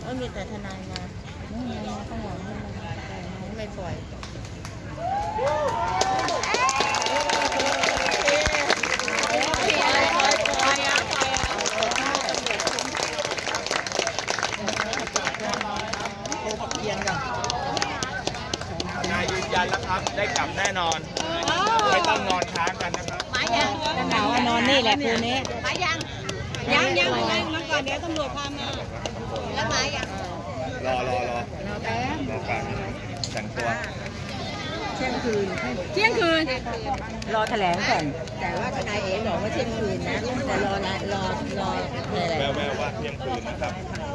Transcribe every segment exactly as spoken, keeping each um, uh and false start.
ก็มีแต่ทนายมาข้างหลังไม่ปล่อยนายยืนยันแล้วครับได้กลับแน่นอนไม่ต้องนอนค้างกันนะครับหมายยังหนาวานอนนี่แหละคืนนี้หมายยังยังยังยังมาก่อนเดี๋ยวตำรวจพามาแล้วหมายยังรอรอรอรอแป๊บรอการแต่งตัวเที่ยงคืนเที่ยงคืนรอแถลงก่อนแต่ว่าทนายเอ๋บอกว่าเที่ยงคืนนะแต่รอรอรอรออะไรแววแววว่าเที่ยงคืนนะครับ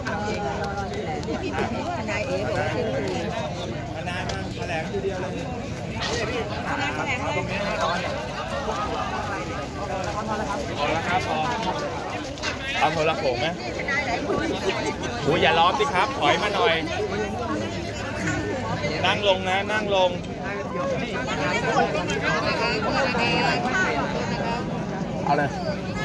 ทนายเอ๋บอกว่าเที่ยงคืนทนายมาแถลงทีเดียวเลยทนายแถลงตรงนี้นะตอนพอแล้วครับพอเอาโทรโขงไหมโอ้ยอย่าล้อมสิครับถอยมาหน่อยนั่งลงนะนั่งลงเอาเลย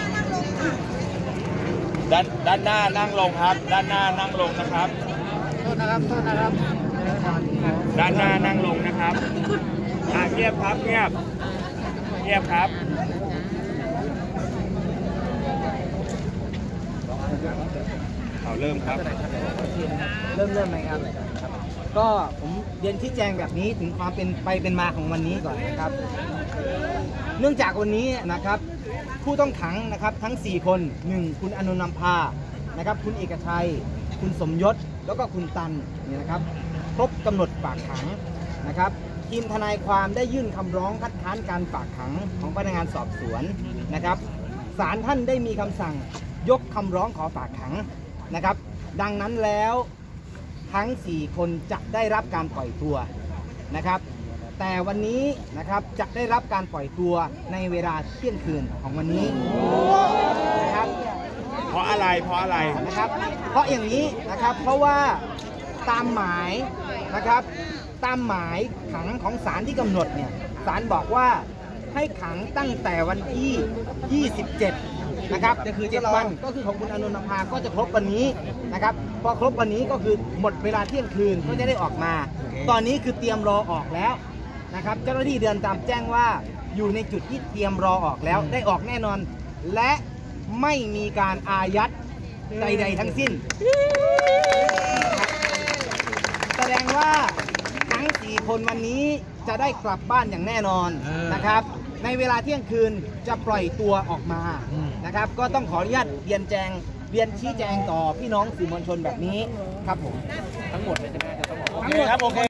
ด้านด้านหน้านั่งลงครับด้านหน้านั่งลงนะครับโทษนะครับโทษนะครับด้านหน้านั่งลงนะครับอ่าเงียบครับเงียบเงียบครับเอาเริ่มครับเริ่มเริ่มไหมครับก็ผมเรียนชี้แจงแบบนี้ถึงความเป็นไปเป็นมาของวันนี้ก่อนนะครับเนื่องจากวันนี้นะครับผู้ต้องขังนะครับทั้งสี่คนหนึ่งคุณอนุนำพานะครับคุณเอกชัยคุณสมยศแล้วก็คุณตันเนี่ยนะครับครบกำหนดฝากขังนะครับทีมทนายความได้ยื่นคำร้องคัดค้านการฝากขังของพนักงานสอบสวนนะครับศาลท่านได้มีคำสั่งยกคำร้องขอฝากขังนะครับดังนั้นแล้วทั้งสี่คนจะได้รับการปล่อยตัวนะครับแต่วันนี้นะครับจะได้รับการปล่อยตัวในเวลาเที่ยงคืนของวันนี้นะครับเพราะอะไรเพราะอะไรนะครับเพราะอย่างนี้นะครับเพราะว่าตามหมายนะครับตามหมายขังของศาลที่กำหนดเนี่ยศาลบอกว่าให้ขังตั้งแต่วันที่ยี่สิบเจ็ดนะครับจะคือเจ็ดวันก็คือของคุณอนุนำพาก็จะครบวันนี้นะครับพอครบวันนี้ก็คือหมดเวลาเที่ยงคืนก็จะได้ออกมาตอนนี้คือเตรียมรอออกแล้วนะครับเจ้าหน้าที่เรือนจำแจ้งว่าอยู่ในจุดที่เตรียมรอออกแล้วได้ออกแน่นอนและไม่มีการอายัดใดๆทั้งสิ้นแสดงว่าทั้งสี่คนวันนี้จะได้กลับบ้านอย่างแน่นอนนะครับในเวลาเที่ยงคืนจะปล่อยตัวออกมานะครับก็ต้องขออนุญาตเรียนแจงเรียนชี้แจงต่อพี่น้องสื่อมวลชนแบบนี้ครับผมทั้งหมดเลยใช่ไหมจะต้องบอกทั้งหมดครับโอเค